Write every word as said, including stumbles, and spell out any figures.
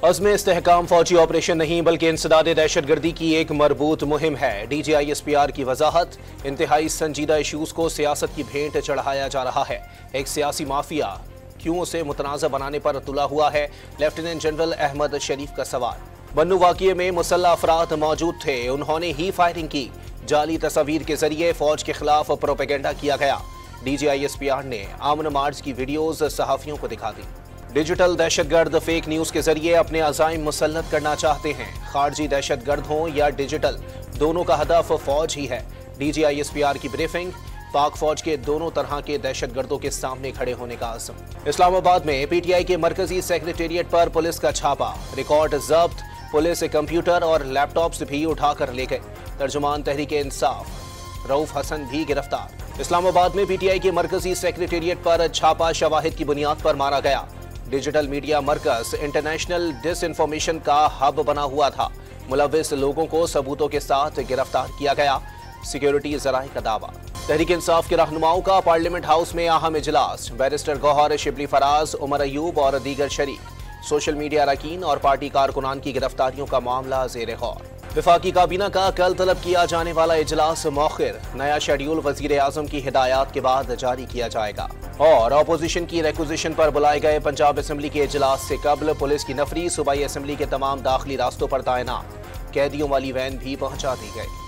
अज़्म इस्तेहकाम फौजी ऑपरेशन नहीं बल्कि इंसदादे दहशतगर्दी की एक मरबूत मुहिम है। D G I S P R की वजाहत, इंतहाई संजीदा इशूज को सियासत की भेंट चढ़ाया जा रहा है। एक सियासी माफिया क्यों उसे मुतनाज़ बनाने पर तुला हुआ है? लेफ्टिनेंट जनरल अहमद शरीफ का सवाल। बन्नू वाक़ये में मुसल्लह अफराद मौजूद थे, उन्होंने ही फायरिंग की। जाली तस्वीर के जरिए फौज के खिलाफ प्रोपेगेंडा किया गया। D G I S P R ने आमन मार्च की वीडियोज सहाफियों को दिखा दी। डिजिटल दहशतगर्द फेक न्यूज के जरिए अपने अज़ाइम मुसल्लत करना चाहते हैं। खारजी दहशतगर्द हों या डिजिटल, दोनों का हदफ फौज ही है। D G I S P R की ब्रीफिंग, पाक फौज के दोनों तरह के दहशतगर्दों के सामने खड़े होने का आज़म। इस्लामाबाद में पी टी आई के मरकजी सेक्रेटेरिएट पर पुलिस का छापा, रिकॉर्ड जब्त, पुलिस कंप्यूटर और लैपटॉप्स भी उठाकर ले गए। तर्जुमान तहरीक इंसाफ रऊफ हसन भी गिरफ्तार। इस्लामाबाद में पी टी आई के मरकजी सेक्रेटेरिएट पर छापा शवाहिद की बुनियाद पर मारा गया। डिजिटल मीडिया मरकज इंटरनेशनल डिसइंफॉर्मेशन का हब बना हुआ था। मुलविस लोगों को सबूतों के साथ गिरफ्तार किया गया। सिक्योरिटी जराए का दावा। तहरीक इंसाफ के रहनुमाओं का पार्लियामेंट हाउस में अहम इजलास। बैरिस्टर गौहर, शिबली फराज, उमर अयूब और दीगर शरीक। सोशल मीडिया अरकान और पार्टी कारकुनान की गिरफ्तारियों का मामला जेर गौर। विफाकी काबीना का कल तलब किया जाने वाला इजलास मौखिर। नया शेड्यूल वजीर आजम की हिदायत के बाद जारी किया जाएगा। और अपोजिशन की रिक्विजिशन पर बुलाए गए पंजाब असम्बली के इजलास से कबल पुलिस की नफरी सूबाई असम्बली के तमाम दाखिली रास्तों पर तैनात। कैदियों वाली वैन भी पहुंचा दी गई।